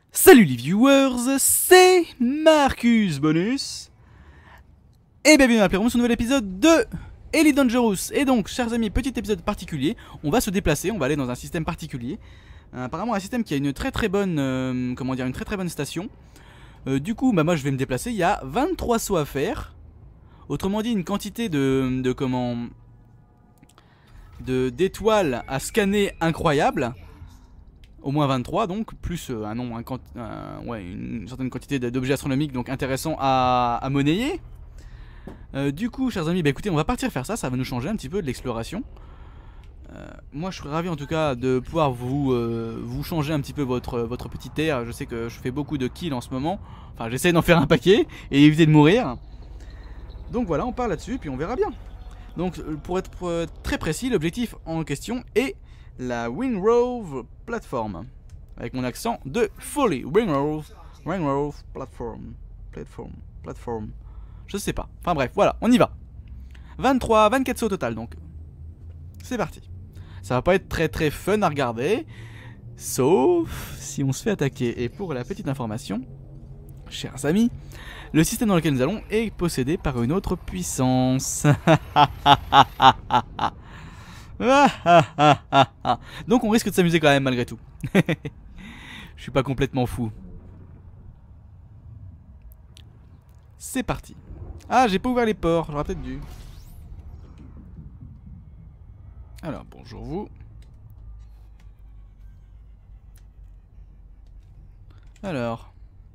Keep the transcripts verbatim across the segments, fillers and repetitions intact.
Salut les viewers, c'est Marcus Bonus et bienvenue dans la Playroom sur un nouvel épisode de Elite Dangerous. Et donc, chers amis, petit épisode particulier, on va se déplacer, on va aller dans un système particulier. Euh, apparemment un système qui a une très très bonne, euh, comment dire, une très très bonne station. Euh, du coup, bah moi je vais me déplacer, il y a vingt-trois sauts à faire. Autrement dit, une quantité de, de comment, de d'étoiles à scanner incroyable. Au moins vingt-trois donc, plus euh, un nombre, un, un, ouais, une certaine quantité d'objets astronomiques donc intéressants à, à monnayer. Euh, du coup, chers amis, bah écoutez, on va partir faire ça, ça va nous changer un petit peu de l'exploration. Euh, moi, je serais ravi en tout cas de pouvoir vous, euh, vous changer un petit peu votre, votre petite air. Je sais que je fais beaucoup de kills en ce moment, enfin j'essaie d'en faire un paquet et éviter de mourir. Donc voilà, on part là-dessus, puis on verra bien. Donc pour être, pour être très précis, l'objectif en question est la Wingrove Platform. Avec mon accent de folie. Wingrove, Wingrove Platform. Platform, Platform. Je sais pas. Enfin bref, voilà, on y va. vingt-trois, vingt-quatre sauts au total donc. C'est parti. Ça va pas être très très fun à regarder. Sauf si on se fait attaquer. Et pour la petite information, chers amis, le système dans lequel nous allons est possédé par une autre puissance. Donc on risque de s'amuser quand même malgré tout. Je suis pas complètement fou. C'est parti. Ah, j'ai pas ouvert les ports, j'aurais peut-être dû. Alors, bonjour vous. Alors.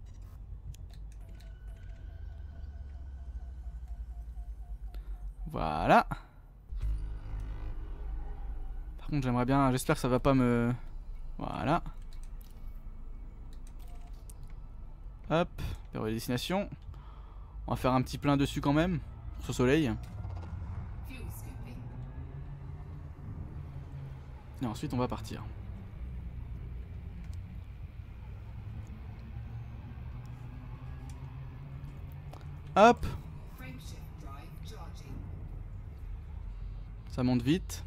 Voilà. Par contre, j'aimerais bien, j'espère que ça va pas me... Voilà. Hop, vers les destinations. On va faire un petit plein dessus quand même, sur ce soleil. Et ensuite, on va partir. Hop. Ça monte vite.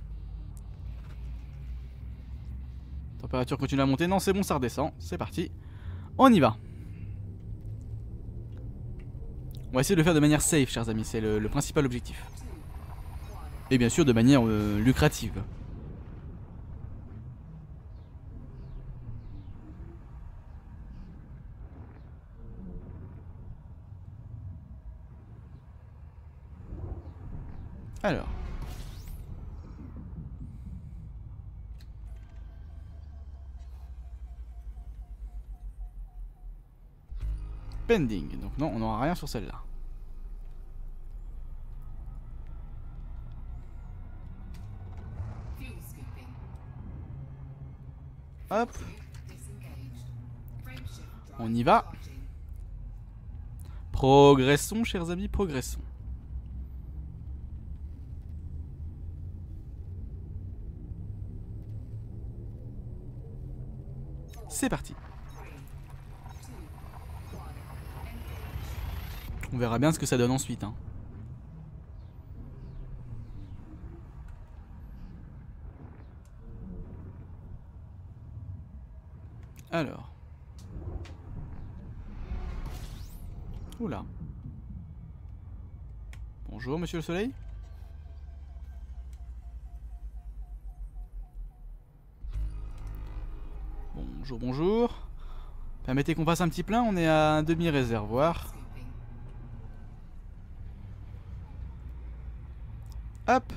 Température continue à monter. Non, c'est bon, ça redescend. C'est parti. On y va. On va essayer de le faire de manière safe, chers amis. C'est le, le principal objectif. Et bien sûr, de manière euh, lucrative. Alors. Pending. Donc non, on n'aura rien sur celle-là. Hop. On y va. Progressons, chers amis, progressons. C'est parti. On verra bien ce que ça donne ensuite. Hein. Alors. Oula. Bonjour, monsieur le soleil. Bonjour, bonjour. Permettez qu'on fasse un petit plein, on est à un demi-réservoir. Hop.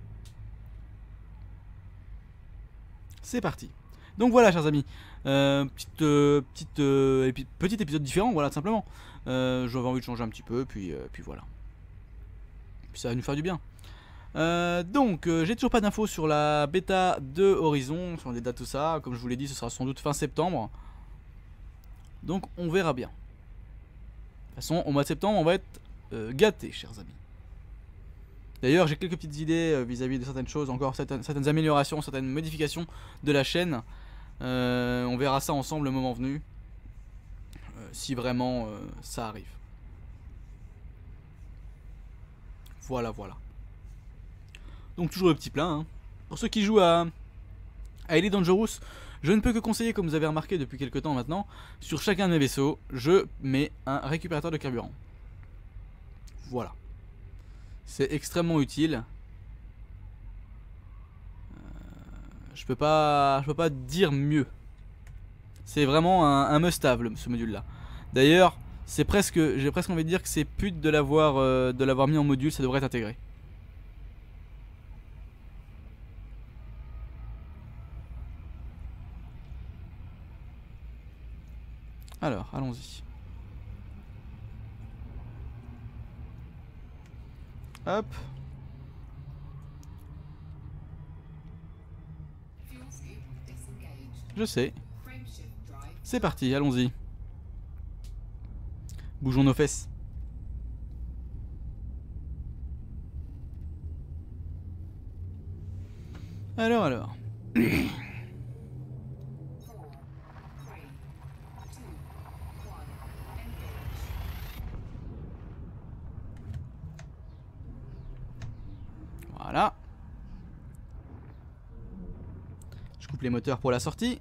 C'est parti. Donc voilà, chers amis. Euh, petite, euh, petite, euh, épi petit épisode différent, voilà, tout simplement. Euh, J'avais envie de changer un petit peu, puis, euh, puis voilà. Puis ça va nous faire du bien. Euh, donc, euh, j'ai toujours pas d'infos sur la bêta de Horizon, sur les dates, tout ça. Comme je vous l'ai dit, ce sera sans doute fin septembre. Donc, on verra bien. De toute façon, au mois de septembre, on va être euh, gâtés, chers amis. D'ailleurs, j'ai quelques petites idées vis-à-vis -vis de certaines choses, encore certaines, certaines améliorations, certaines modifications de la chaîne. Euh, on verra ça ensemble le moment venu, euh, si vraiment euh, ça arrive. Voilà, voilà. Donc toujours le petit plein. Hein. Pour ceux qui jouent à, à Elite Dangerous, Je ne peux que conseiller, comme vous avez remarqué depuis quelques temps maintenant, sur chacun de mes vaisseaux, je mets un récupérateur de carburant. Voilà. C'est extrêmement utile. Euh, je peux pas, je peux pas dire mieux. C'est vraiment un, un must-have ce module-là. D'ailleurs, c'est presque, j'ai presque envie de dire que c'est pute de l'avoir, euh, de l'avoir mis en module, ça devrait être intégré. Alors, allons-y. Hop. Je sais. C'est parti, allons-y. Bougeons nos fesses. Alors, alors. Voilà. Je coupe les moteurs pour la sortie.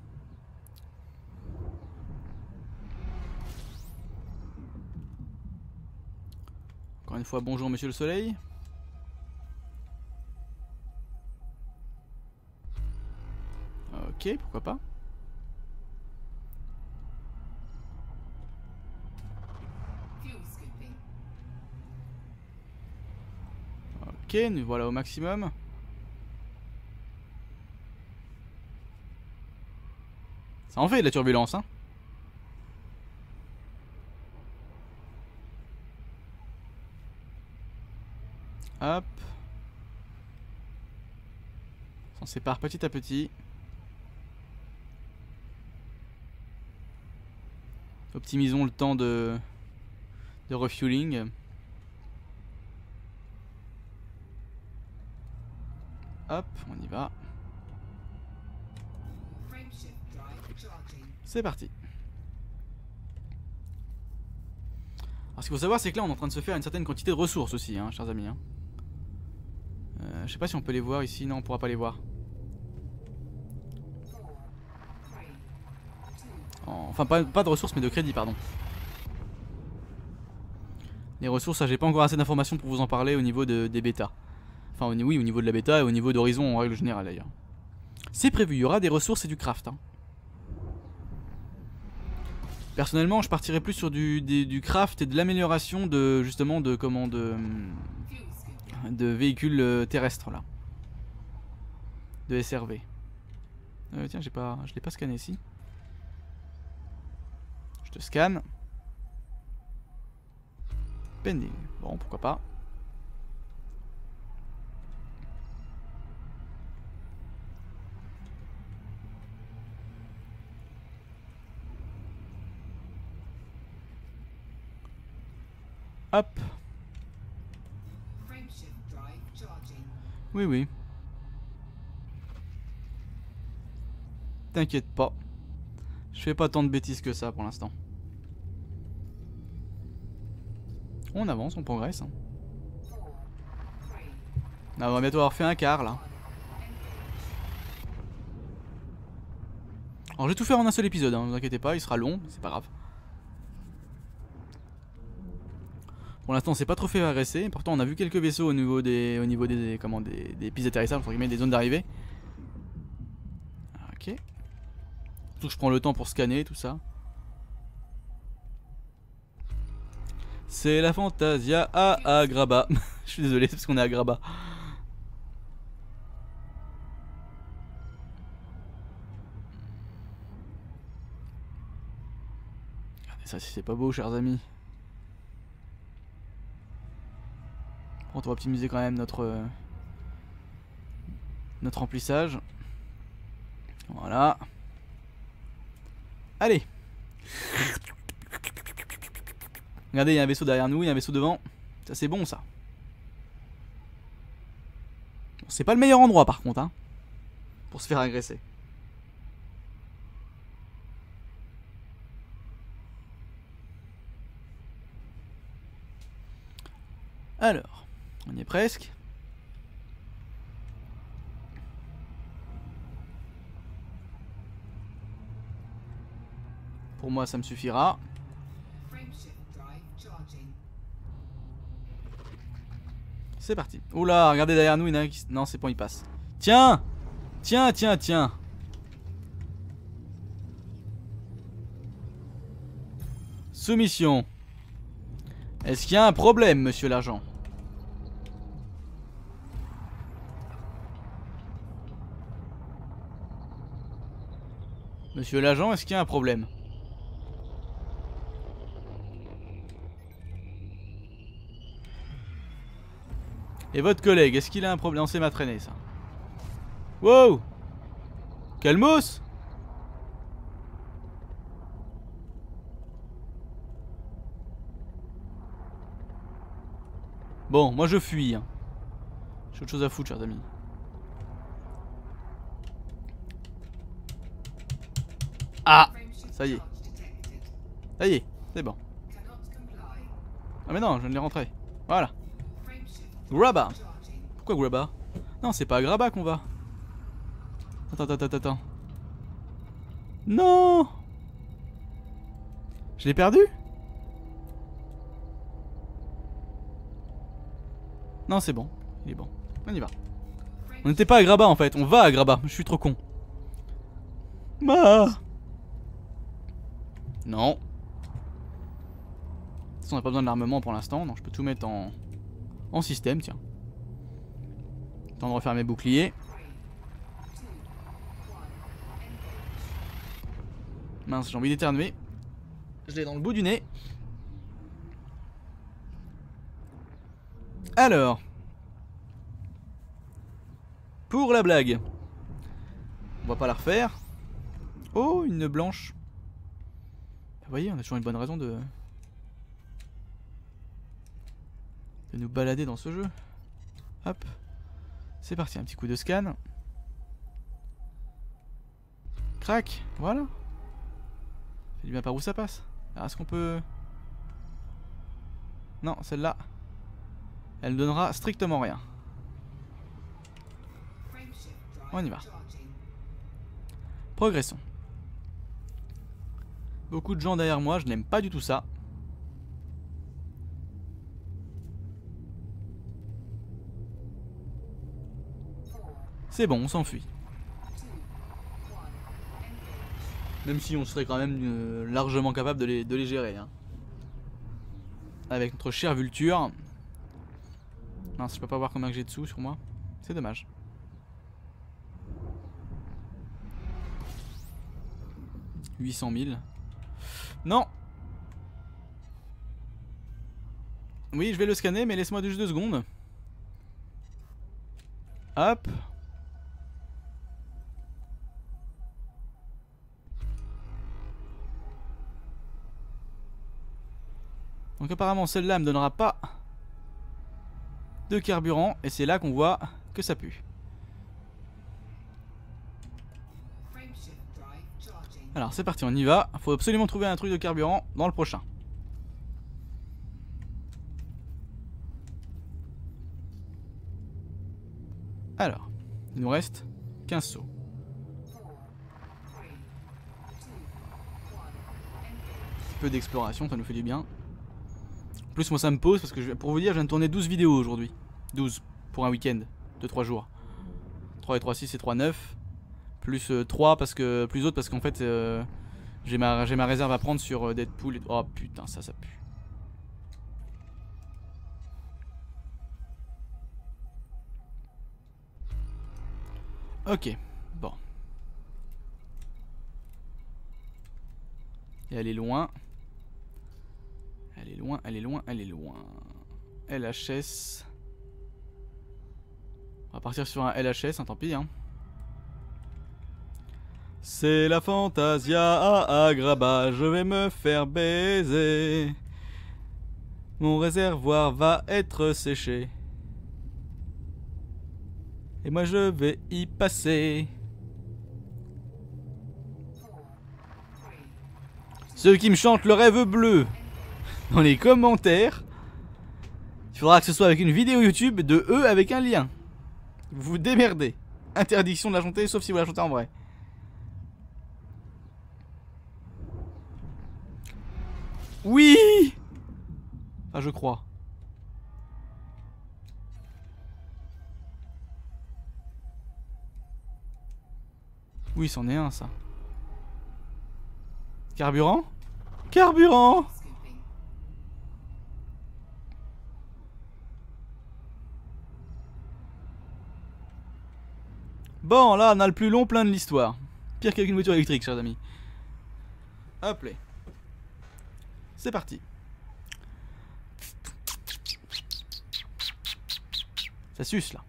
Encore une fois, bonjour Monsieur le Soleil. Ok, pourquoi pas. Ok, nous voilà au maximum. Ça en fait de la turbulence, hein. Hop. On s'en sépare petit à petit. Optimisons le temps de, de refueling. Hop, on y va. C'est parti. Alors ce qu'il faut savoir, c'est que là on est en train de se faire une certaine quantité de ressources aussi, hein, chers amis. Hein. Euh, je sais pas si on peut les voir ici, non on pourra pas les voir. Enfin pas, pas de ressources mais de crédit, pardon. Les ressources, ça j'ai pas encore assez d'informations pour vous en parler au niveau de, des bêtas. Enfin au, oui, au niveau de la bêta et au niveau d'Horizon en règle générale d'ailleurs. C'est prévu, il y aura des ressources et du craft. Hein. Personnellement, je partirais plus sur du, du, du craft et de l'amélioration de justement de comment de, de véhicules terrestres là, de S R V. Euh, tiens, j'ai pas, je l'ai pas scanné ici. Je te scanne. Pending. Bon, pourquoi pas. Hop. Oui, oui. T'inquiète pas. Je fais pas tant de bêtises que ça pour l'instant. On avance, on progresse. Hein. On va bientôt avoir fait un quart là. Alors je vais tout faire en un seul épisode, hein, ne vous inquiétez pas, il sera long, c'est pas grave. Pour l'instant on s'est pas trop fait agresser, pourtant on a vu quelques vaisseaux au niveau des, au niveau des, comment, des, des pistes d'atterrissage, entre guillemets, des zones d'arrivée. Ok. Surtout que je prends le temps pour scanner tout ça. C'est la Fantasia à Agrabah. Je suis désolé, c'est parce qu'on est à Agrabah. Regardez ça si c'est pas beau, chers amis. Bon, on va optimiser quand même notre euh, notre remplissage. Voilà. Allez. Regardez, il y a un vaisseau derrière nous, il y a un vaisseau devant. Ça c'est bon ça. Bon, c'est pas le meilleur endroit par contre, hein, pour se faire agresser. Alors, on y est presque. Pour moi, ça me suffira. C'est parti. Oula, regardez derrière nous, il y en a un qui... Non, c'est bon, il passe. Tiens! Tiens, tiens, tiens! Soumission. Est-ce qu'il y a un problème, monsieur l'agent? Monsieur l'agent, est-ce qu'il y a un problème? Et votre collègue, est-ce qu'il a un problème? Non, c'est ma traînée, ça. Wow! Calmos! Bon, moi je fuis. Hein. J'ai autre chose à foutre, chers amis. Ah! Ça y est. Ça y est, c'est bon. Ah mais non, je viens de les rentrer. Voilà. Grabba. Pourquoi Grabba? Non, c'est pas à Grabba qu'on va. Attends, attends, attends, attends. Non! Je l'ai perdu? Non, c'est bon. Il est bon. On y va. On n'était pas à Grabba en fait. On va à Grabba. Je suis trop con. Ma. Non. De toute façon, on n'a pas besoin de l'armement pour l'instant. Donc je peux tout mettre en, en système. Tiens. Temps de refaire mes boucliers. Mince, j'ai envie d'éternuer. Je l'ai dans le bout du nez. Alors. Pour la blague. On va pas la refaire. Oh, une blanche. Vous voyez, on a toujours une bonne raison de... de nous balader dans ce jeu. Hop. C'est parti, un petit coup de scan. Crac, voilà. Fait du bien par où ça passe. Alors, est-ce qu'on peut... Non, celle-là. Elle ne donnera strictement rien. On y va. Progressons. Beaucoup de gens derrière moi, je n'aime pas du tout ça. C'est bon, on s'enfuit. Même si on serait quand même euh, largement capable de les, de les gérer. Hein. Avec notre chère vulture. Mince, je peux pas voir combien que j'ai de sous sur moi. C'est dommage. huit cent mille. Non. Oui, je vais le scanner, mais laisse-moi juste deux secondes. Hop. Donc apparemment celle-là me donnera pas de carburant. Et c'est là qu'on voit que ça pue. Alors c'est parti, on y va. Faut absolument trouver un truc de carburant dans le prochain. Alors, il nous reste quinze sauts. Un peu d'exploration, ça nous fait du bien. En plus moi ça me pose parce que je, pour vous dire, je viens de tourner douze vidéos aujourd'hui. douze pour un week-end de trois jours. trois et trois, six et trois, neuf. Plus euh, trois parce que. Plus autres parce qu'en fait euh, j'ai ma, j'ai ma réserve à prendre sur euh, Deadpool. Et... Oh putain, ça, ça pue. Ok, bon. Et elle est loin. Elle est loin, elle est loin, elle est loin. L H S. On va partir sur un L H S, hein, tant pis. Hein. C'est la Fantasia à Agrabah, je vais me faire baiser. Mon réservoir va être séché. Et moi je vais y passer. Ceux qui me chantent le rêve bleu dans les commentaires, il faudra que ce soit avec une vidéo YouTube de eux avec un lien. Vous vous démerdez. Interdiction de la chanter sauf si vous la chantez en vrai. Oui. Enfin, je crois. Oui, c'en est un, ça. Carburant? Carburant! Bon, là, on a le plus long plein de l'histoire. Pire qu'avec une voiture électrique, chers amis. Hop là. C'est parti. Ça suce, là.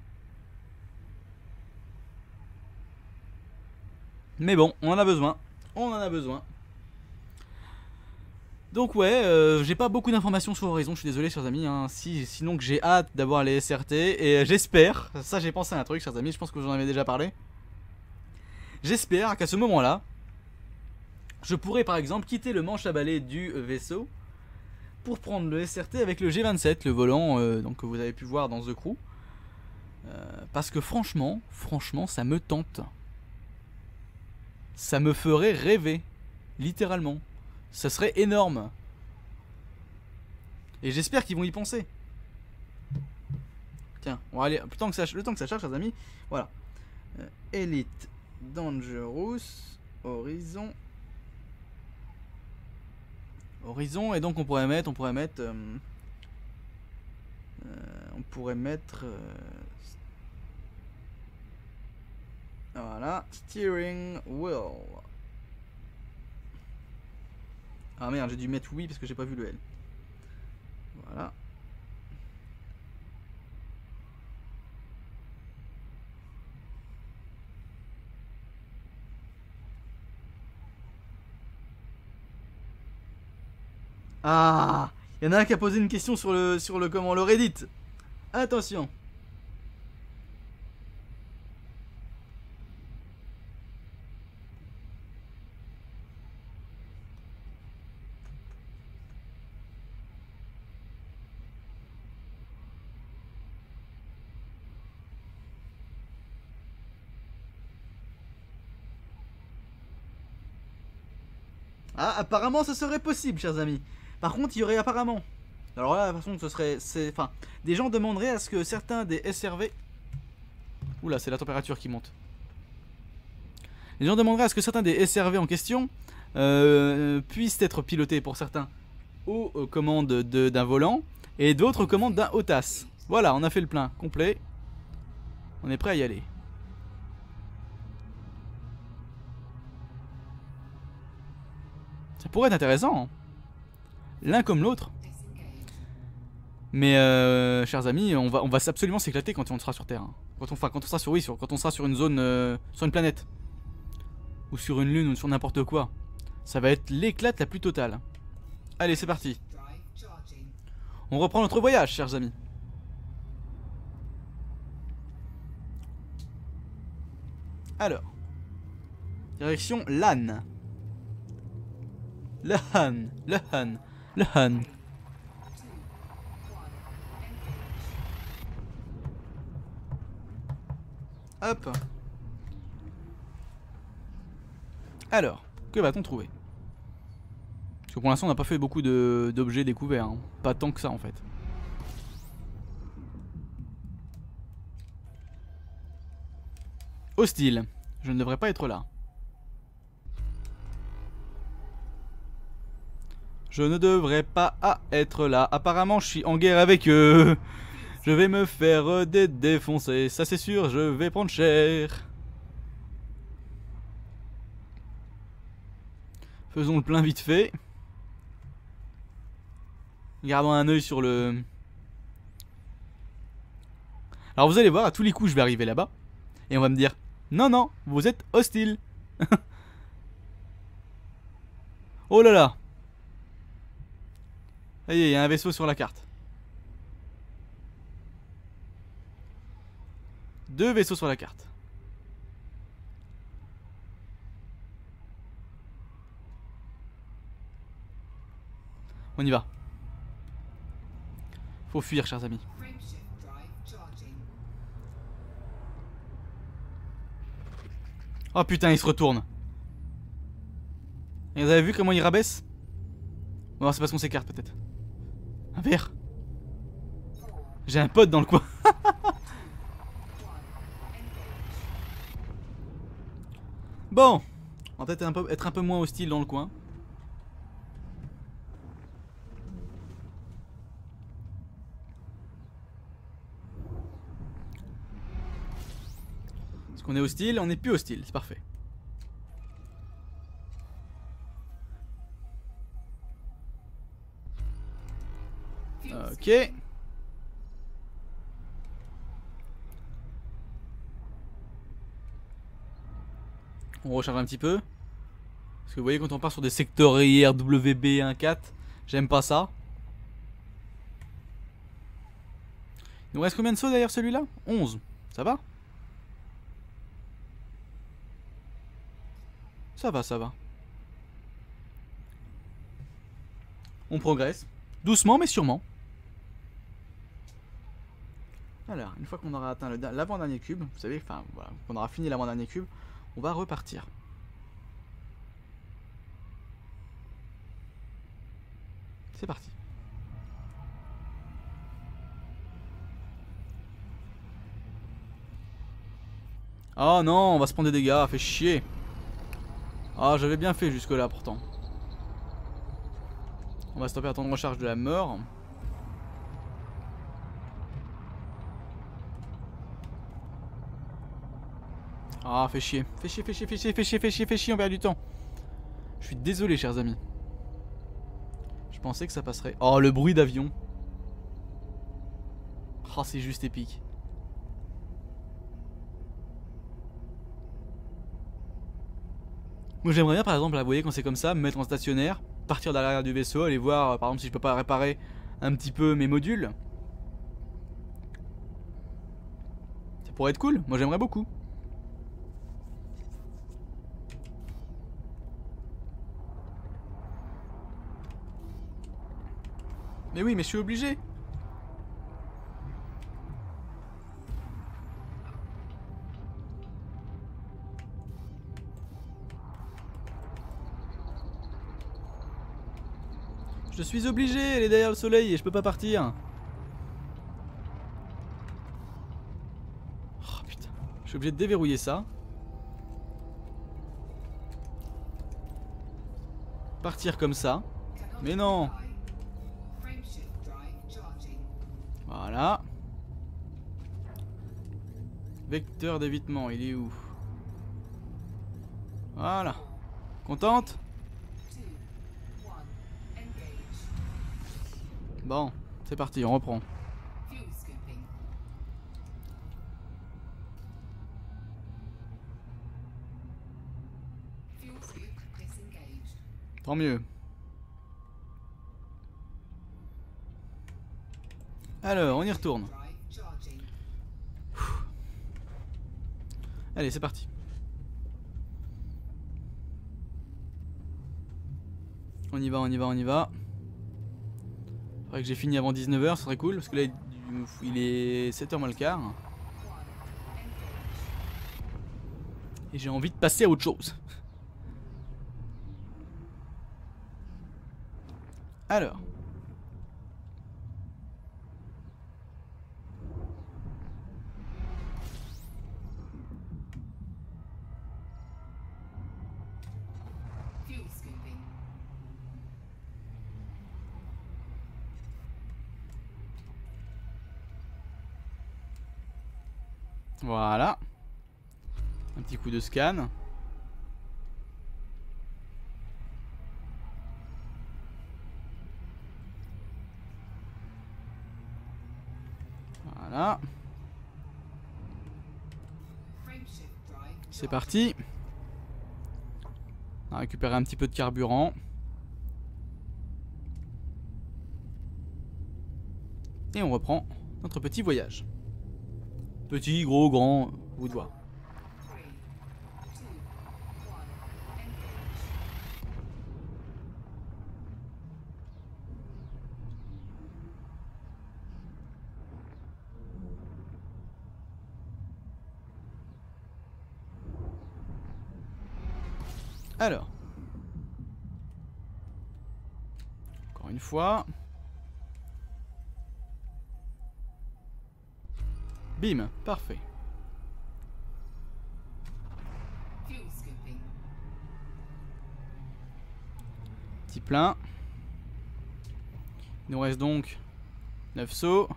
Mais bon, on en a besoin. On en a besoin. Donc ouais, euh, j'ai pas beaucoup d'informations sur Horizon, je suis désolé chers amis, hein. Si, sinon que j'ai hâte d'avoir les S R T, et j'espère, ça j'ai pensé à un truc chers amis, je pense que j'en avais déjà parlé. J'espère qu'à ce moment-là, je pourrais par exemple quitter le manche à balai du vaisseau pour prendre le S R T avec le G vingt-sept, le volant euh, donc, que vous avez pu voir dans The Crew. Euh, parce que franchement, franchement ça me tente. Ça me ferait rêver, littéralement. Ça serait énorme. Et j'espère qu'ils vont y penser. Tiens, on va aller. Le temps que ça, le temps que ça charge, chers amis. Voilà. Euh, Elite, Dangerous, Horizon. Horizon, et donc on pourrait mettre. On pourrait mettre. Euh, euh, on pourrait mettre. Euh, voilà. Steering Wheel. Ah merde, j'ai dû mettre oui parce que j'ai pas vu le L. Voilà. Ah, il y en a un qui a posé une question sur le sur le comment le Reddit. Attention. Ah, apparemment, ce serait possible, chers amis. Par contre, il y aurait apparemment. Alors là, de toute façon, ce serait. Enfin, des gens demanderaient à ce que certains des S R V. Oula, c'est la température qui monte. Les gens demanderaient à ce que certains des S R V en question euh, puissent être pilotés pour certains aux, aux commandes d'un volant et d'autres aux commandes d'un HOTAS. Voilà, on a fait le plein complet. On est prêt à y aller. Ça pourrait être intéressant, hein. L'un comme l'autre. Mais euh, chers amis, on va, on va absolument s'éclater quand on sera sur Terre, hein. Quand on, enfin, quand on sera sur, oui, sur, quand on sera sur une zone, euh, sur une planète. Ou sur une lune, ou sur n'importe quoi. Ça va être l'éclate la plus totale. Allez, c'est parti. On reprend notre voyage, chers amis. Alors. Direction LAN. LAN. LAN. LAN. Hop. Alors, que va-t-on trouver? Parce que pour l'instant on n'a pas fait beaucoup d'objets découverts, hein. Pas tant que ça en fait. Hostile. Je ne devrais pas être là. Je ne devrais pas être là. Apparemment je suis en guerre avec eux. Je vais me faire dé défoncer. Ça c'est sûr, je vais prendre cher. Faisons le plein vite fait. Gardons un œil sur le... Alors vous allez voir, à tous les coups je vais arriver là-bas. Et on va me dire, non non, vous êtes hostile. Oh là là. Ça y est, il y a un vaisseau sur la carte. Deux vaisseaux sur la carte. On y va. Faut fuir, chers amis. Oh putain, il se retourne. Et vous avez vu comment il rabaisse? Bon, c'est parce qu'on s'écarte peut-être. Un verre. J'ai un pote dans le coin. Bon, on va peut-être un peu, être un peu moins hostile dans le coin. Est-ce qu'on est hostile? On n'est plus hostile, c'est parfait. Ok. On recharge un petit peu. Parce que vous voyez, quand on part sur des secteurs I R W B un quatre, j'aime pas ça. Il nous reste combien de sauts derrière celui-là? onze. Ça va? Ça va, ça va. On progresse. Doucement mais sûrement. Alors, une fois qu'on aura atteint l'avant-dernier cube, vous savez, enfin voilà, qu'on aura fini l'avant-dernier cube, on va repartir. C'est parti. Oh non, on va se prendre des dégâts, fait chier. Ah, j'avais bien fait jusque là pourtant. On va stopper un temps de recharge de la mort. Ah, fait chier. Fait chier, fait chier, fait chier, fait chier, fait chier, fait chier, on perd du temps. Je suis désolé, chers amis. Je pensais que ça passerait. Oh, le bruit d'avion. Oh, c'est juste épique. Moi, j'aimerais bien, par exemple, là, vous voyez, quand c'est comme ça, me mettre en stationnaire, partir de l'arrière du vaisseau, aller voir, euh, par exemple, si je peux pas réparer un petit peu mes modules. Ça pourrait être cool. Moi, j'aimerais beaucoup. Mais oui, mais je suis obligé. Je suis obligé, elle est derrière le soleil et je peux pas partir. Oh putain, je suis obligé de déverrouiller ça. Partir comme ça. Mais non. Voilà. Vecteur d'évitement, il est où? Voilà. Contente? Bon, c'est parti, on reprend. Tant mieux. Alors, on y retourne. Allez, c'est parti. On y va, on y va, on y va. Faudrait que j'ai fini avant dix-neuf heures, ce serait cool, parce que là, il est sept heures moins le quart. Et j'ai envie de passer à autre chose. Alors. Voilà. Un petit coup de scan. Voilà. C'est parti. On va récupérer un petit peu de carburant. Et on reprend notre petit voyage. Petit, gros, grand, vous de voir. Alors. une fois. Bim, parfait. Petit plein. Il nous reste donc neuf sauts.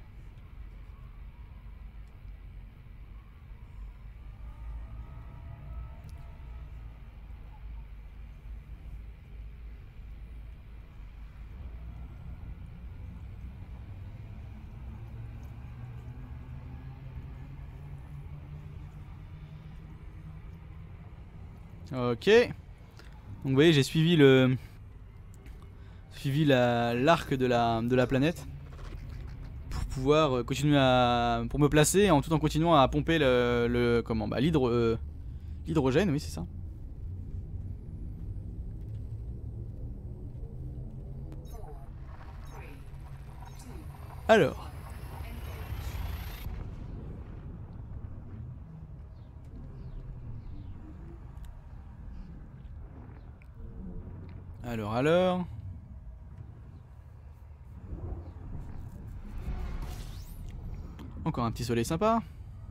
Ok. Donc vous voyez, j'ai suivi le suivi la l'arc de la de la planète pour pouvoir continuer à pour me placer en tout en continuant à pomper le, le comment bah l'hydro euh, l'hydrogène, oui, c'est ça. Alors. Alors, alors. Encore un petit soleil sympa.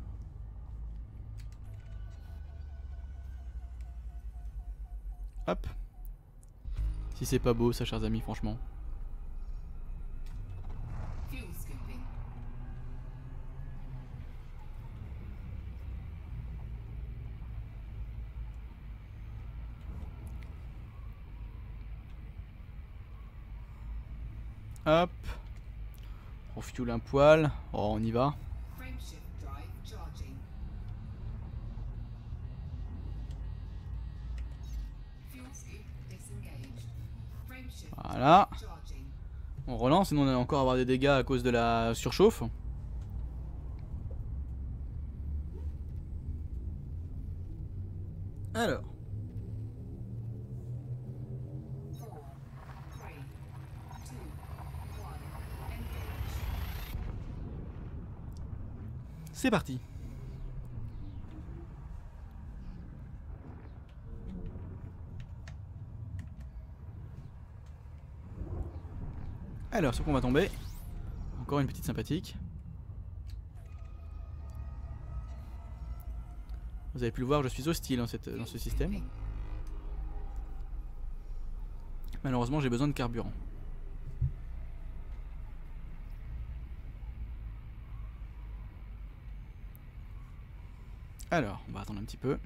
Hop. Si c'est pas beau ça, chers amis, franchement. Hop. On refuel un poil. Oh, on y va. Voilà. On relance, sinon on va encore avoir des dégâts à cause de la surchauffe. Alors. C'est parti. Alors, sur quoi on va tomber? Encore une petite sympathique. Vous avez pu le voir, je suis hostile dans, cette, dans ce système. Malheureusement, j'ai besoin de carburant. Alors, on va attendre un petit peu.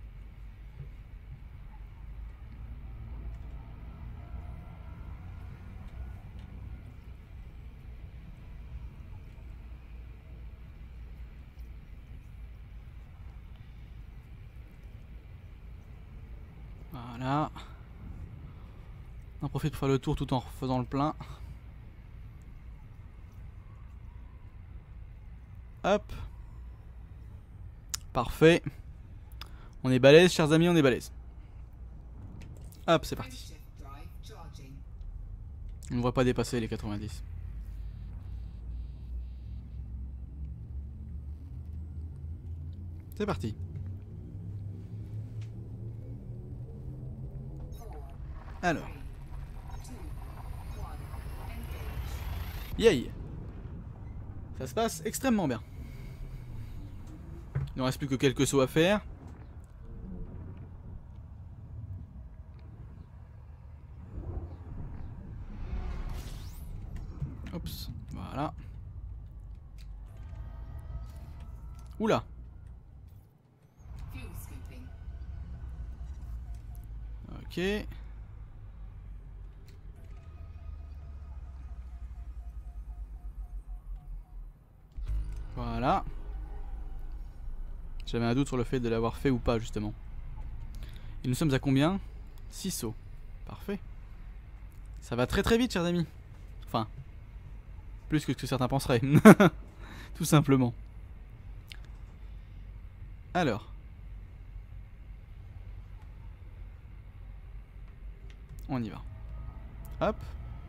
Voilà. On en profite pour faire le tour tout en faisant le plein. Hop. Parfait. On est balèze, chers amis, on est balèze. Hop, c'est parti. On ne va pas dépasser les quatre-vingt-dix. C'est parti. Alors. Yay. Ça se passe extrêmement bien. Il ne reste plus que quelques sauts à faire. Oups, voilà. Oula. Ok. Voilà. J'avais un doute sur le fait de l'avoir fait ou pas, justement. Et nous sommes à combien? six sauts. Parfait. Ça va très très vite, chers amis. Enfin, plus que ce que certains penseraient. Tout simplement. Alors. On y va. Hop.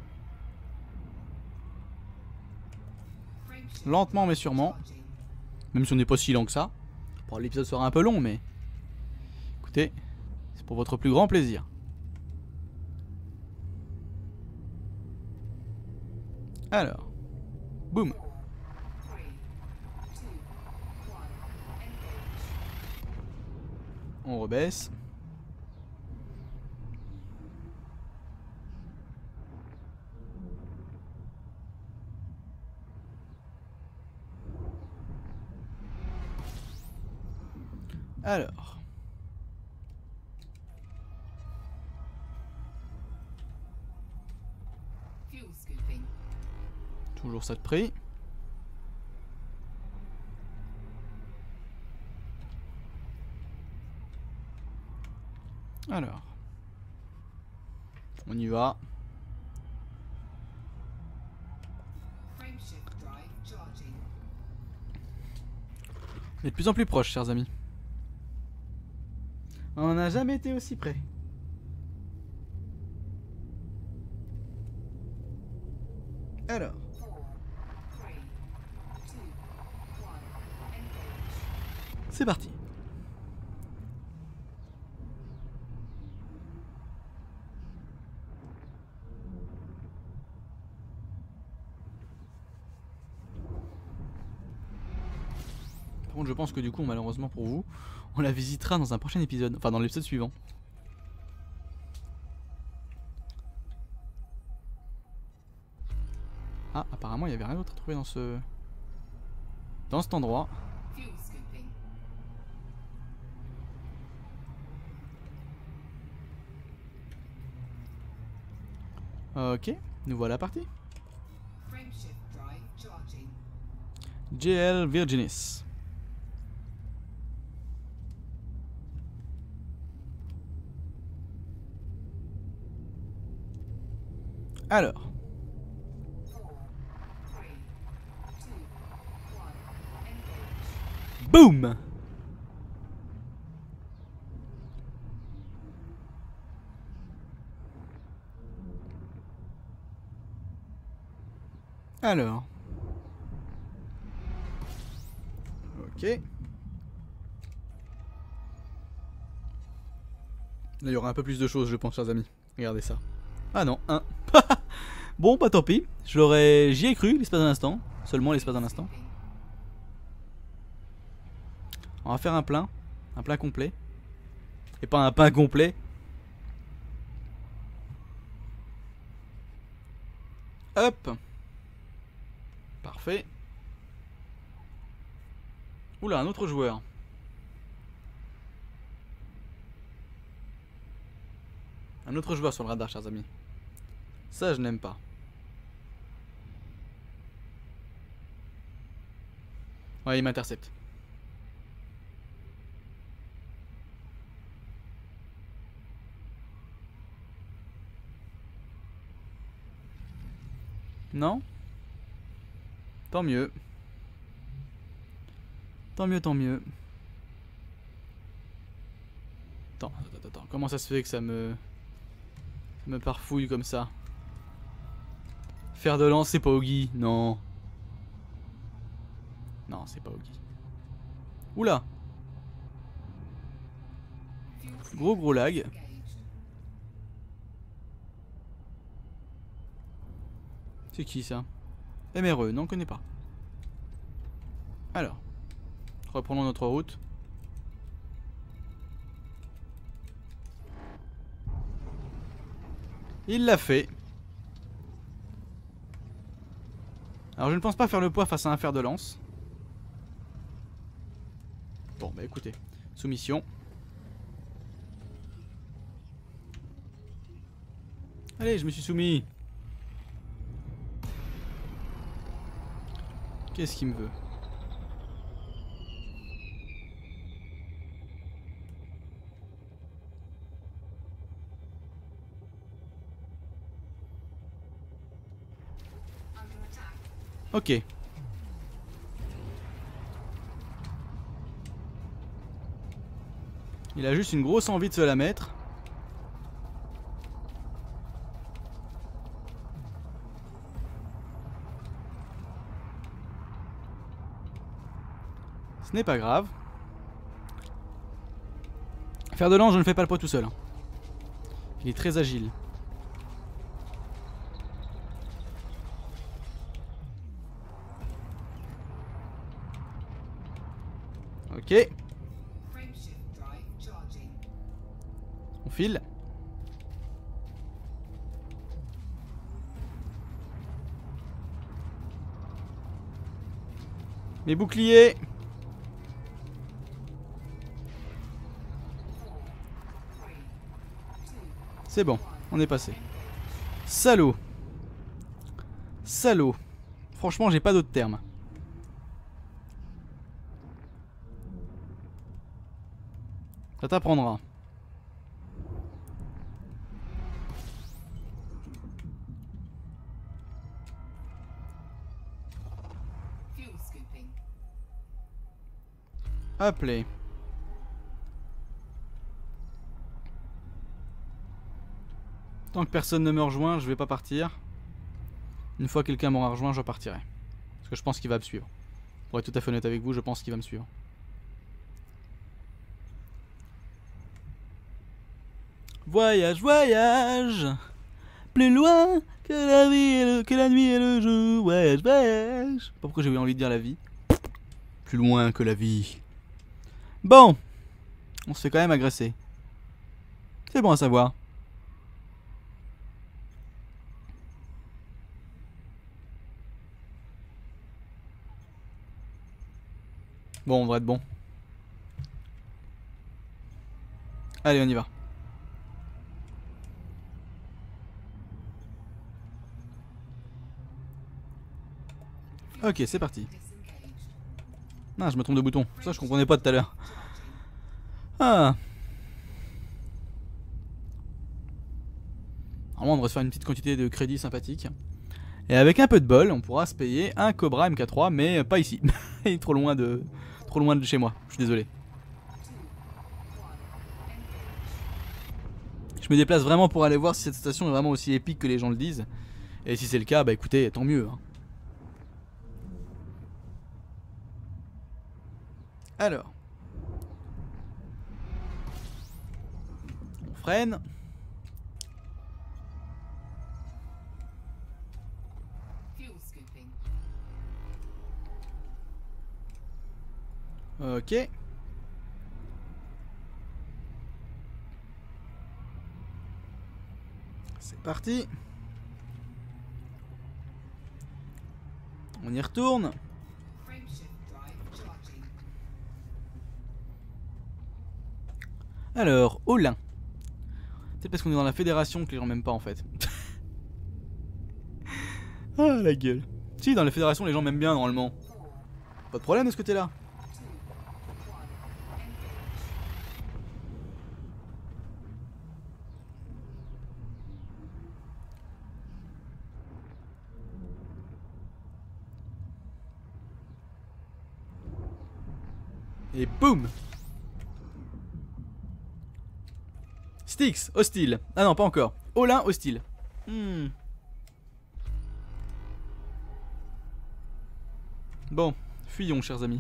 Lentement mais sûrement. Même si on n'est pas si lent que ça. Bon, l'épisode sera un peu long, mais écoutez, c'est pour votre plus grand plaisir. Alors. Boum. On rebaisse. Alors. Toujours ça de prix. Alors. On y va. On est de plus en plus proche, chers amis. On n'a jamais été aussi près. Alors. C'est parti. Par contre, je pense que du coup, malheureusement pour vous, on la visitera dans un prochain épisode. Enfin, dans l'épisode suivant. Ah, apparemment, il n'y avait rien d'autre à trouver dans ce... Dans cet endroit. Ok, nous voilà partis. J L Virginis. Alors. Boum. Alors. Ok. Là, il y aura un peu plus de choses, je pense, chers amis. Regardez ça. Ah non, un. Bon, bah tant pis. Je l'aurais... J'y ai cru l'espace d'un instant. Seulement l'espace d'un instant. On va faire un plein. Un plein complet. Et pas un pain complet. Hop. Parfait. Oula, un autre joueur. Un autre joueur sur le radar, chers amis. Ça, je n'aime pas. Ouais, il m'intercepte. Non? Tant mieux. Tant mieux, tant mieux. Attends, attends, attends. Comment ça se fait que ça me... me parfouille comme ça? Fer de lance, c'est pas Ogi. Non. Non, c'est pas Ogi. Oula. Gros gros lag. C'est qui ça? M R E, non, on connaît pas. Alors. Reprenons notre route. Il l'a fait. Alors je ne pense pas faire le poids face à un fer de lance. Bon bah écoutez. Soumission. Allez, je me suis soumis. Qu'est-ce qu'il me veut? Ok. Il a juste une grosse envie de se la mettre. Ce n'est pas grave. Fer de lance, je ne fais pas le poids tout seul. Il est très agile. Ok. On file. Mes boucliers. C'est bon, on est passé. Salaud. Salaud. Franchement, j'ai pas d'autres termes. Ça t'apprendra. Appelez. Tant que personne ne me rejoint, je vais pas partir. Une fois que quelqu'un m'aura rejoint, je partirai. Parce que je pense qu'il va me suivre. Pour être tout à fait honnête avec vous, je pense qu'il va me suivre. Voyage, voyage, plus loin que la vie et le, que la nuit et le jour. Voyage, voyage. Je sais pas pourquoi j'ai eu envie de dire la vie. Plus loin que la vie. Bon, on se fait quand même agresser. C'est bon à savoir. Bon, on devrait être bon. Allez, on y va. Ok, c'est parti. Ah, je me trompe de bouton. Ça, je comprenais pas tout à l'heure. Ah. Normalement, on devrait se faire une petite quantité de crédit sympathique. Et avec un peu de bol, on pourra se payer un Cobra M K trois, mais pas ici. Il est trop loin de, trop loin de chez moi. Je suis désolé. Je me déplace vraiment pour aller voir si cette station est vraiment aussi épique que les gens le disent. Et si c'est le cas, bah écoutez, tant mieux. Hein. Alors. On freine. Ok. C'est parti. On y retourne. Alors, Olin. C'est parce qu'on est dans la fédération que les gens m'aiment pas en fait. Ah la gueule. Si, dans la fédération les gens m'aiment bien normalement. Pas de problème de ce côté-là. Et boum. Styx, hostile. Ah non, pas encore. Olin, hostile. Hmm. Bon, fuyons, chers amis.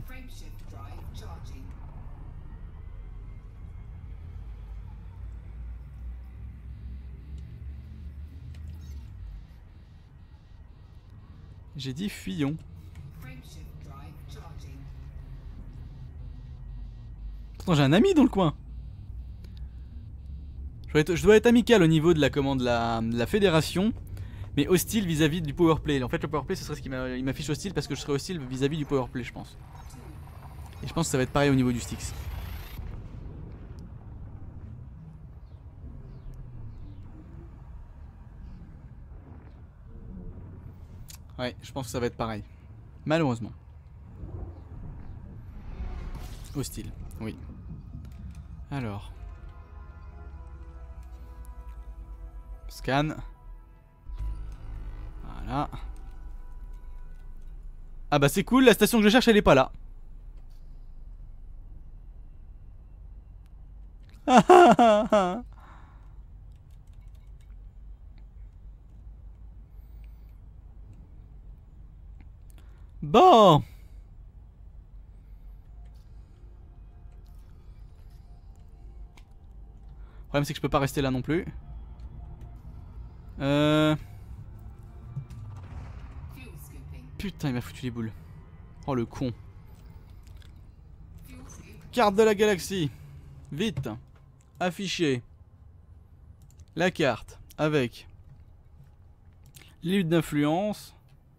J'ai dit fuyons. Pourtant, j'ai un ami dans le coin. Je dois, être, je dois être amical au niveau de la commande de la, de la fédération, mais hostile vis-à-vis -vis du powerplay. En fait, le powerplay, ce serait ce qui m'affiche hostile parce que je serais hostile vis-à-vis -vis du powerplay, je pense. Et je pense que ça va être pareil au niveau du Styx. Ouais, je pense que ça va être pareil. Malheureusement. Hostile, oui. Alors. Scan. Voilà. Ah bah c'est cool, la station que je cherche elle est pas là. Bon. Le problème c'est que je peux pas rester là non plus. Euh... Putain, il m'a foutu les boules. Oh le con. carte de la galaxie. Vite. Afficher. La carte avec les luttes d'influence.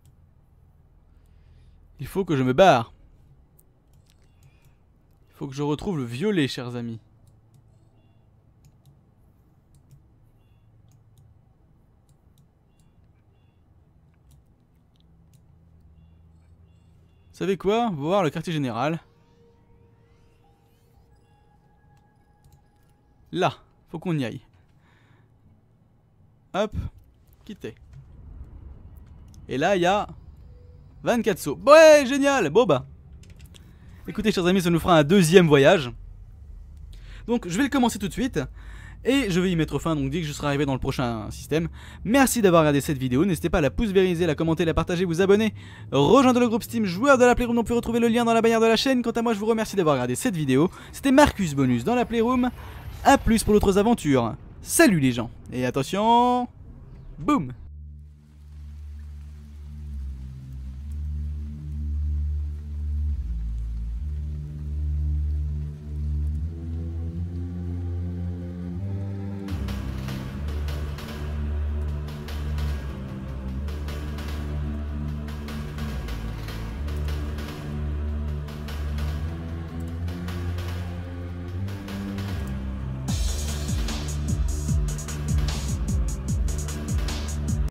Il faut que je me barre. Il faut que je retrouve le violet, chers amis. Vous savez quoi? On va voir le quartier général. Là, faut qu'on y aille. Hop, quitter. Et là, il y a vingt-quatre sauts. Ouais, génial. Bon bah. Écoutez, chers amis, ça nous fera un deuxième voyage. Donc, je vais le commencer tout de suite. Et je vais y mettre fin, donc dès que je serai arrivé dans le prochain système. Merci d'avoir regardé cette vidéo, n'hésitez pas à la pouce vériser, la commenter, la partager, vous abonner, rejoindre le groupe Steam joueur de la Playroom, dont vous pouvez retrouver le lien dans la bannière de la chaîne. Quant à moi, je vous remercie d'avoir regardé cette vidéo. C'était Marcus Bonus dans la Playroom. A plus pour d'autres aventures. Salut les gens. Et attention, boum.